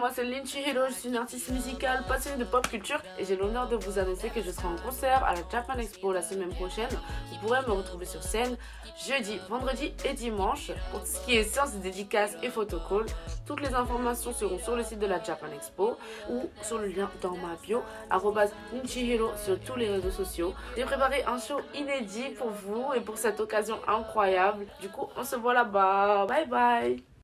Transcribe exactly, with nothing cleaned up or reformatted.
moi c'est Linchihiro, je suis une artiste musicale passionnée de pop culture et j'ai l'honneur de vous annoncer que je serai en concert à la Japan Expo la semaine prochaine. Vous pourrez me retrouver sur scène jeudi, vendredi et dimanche. Pour tout ce qui est séance de dédicaces et photocall, toutes les informations seront sur le site de la Japan Expo ou sur le lien dans ma bio, arobase Linchihiro sur tous les réseaux sociaux. J'ai préparé un show inédit pour vous et pour cette occasion incroyable. Du coup, on se voit là-bas. Bye bye!